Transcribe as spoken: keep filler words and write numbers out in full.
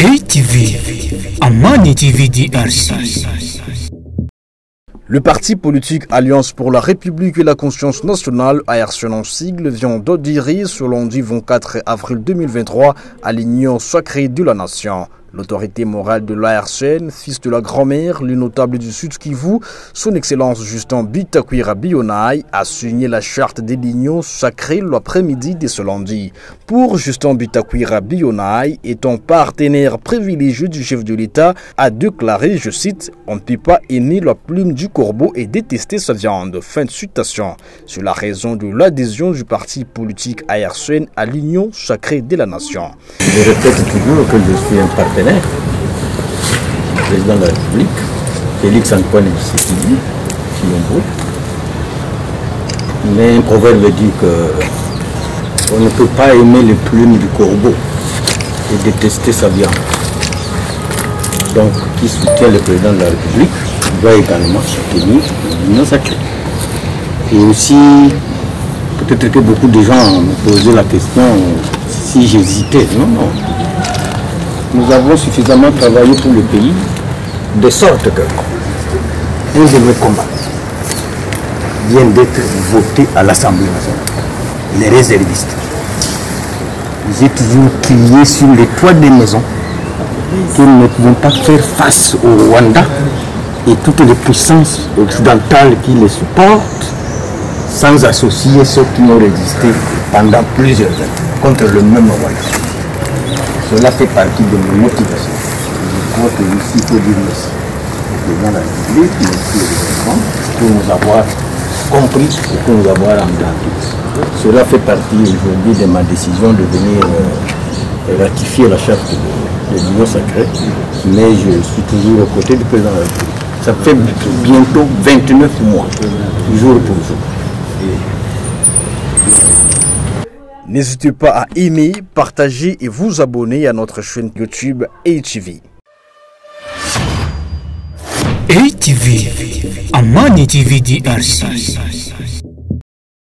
A T V, Amani T V D R C. Le parti politique Alliance pour la République et la Conscience nationale, A R C N en sigle, vient d'adhérer ce lundi vingt-quatre avril deux mille vingt-trois à l'Union sacrée de la Nation. L'autorité morale de l'A R C N, fils de la grand-mère, le notable du Sud Kivu, son Excellence Justin Bitakwira Bionaï, a signé la charte de l'Union sacrée l'après-midi de ce lundi. Pour Justin Bitakwira Bionaï, étant partenaire privilégié du chef de l'État, a déclaré, je cite, « On ne peut pas aimer la plume du corbeau et détester sa viande ». Fin de citation. C'est la raison de l'adhésion du parti politique A R C N à l'Union sacrée de la Nation. Je répète toujours que je suis un partenaire. Le président de la République, Félix Antoine Tshisekedi Tshilombo. Mais un proverbe dit que on ne peut pas aimer les plumes du corbeau et détester sa viande. Donc, qui soutient le président de la République doit également soutenir l'Union sacrée. Et aussi, peut-être que beaucoup de gens me posaient la question si j'hésitais. Non, non. Nous avons suffisamment travaillé pour le pays, de sorte que un de mes combats vient d'être voté à l'Assemblée nationale. Les réservistes. J'ai toujours crié sur les toits des maisons qu'ils ne pouvons pas faire face au Rwanda et toutes les puissances occidentales qui les supportent, sans associer ceux qui ont résisté pendant plusieurs années contre le même Rwanda. Cela fait partie de mes motivations. Je crois que ici, il faut dire merci au président de la République, merci au gouvernement, pour nous avoir compris et pour nous avoir entendus. Cela fait partie aujourd'hui de ma décision de venir euh, ratifier la charte de, de l'Union sacrée, mais je suis toujours aux côtés du président de la République. Ça fait bientôt vingt-neuf mois, jour pour jour. N'hésitez pas à aimer, partager et vous abonner à notre chaîne YouTube A T V. A T V, Amani T V D R C.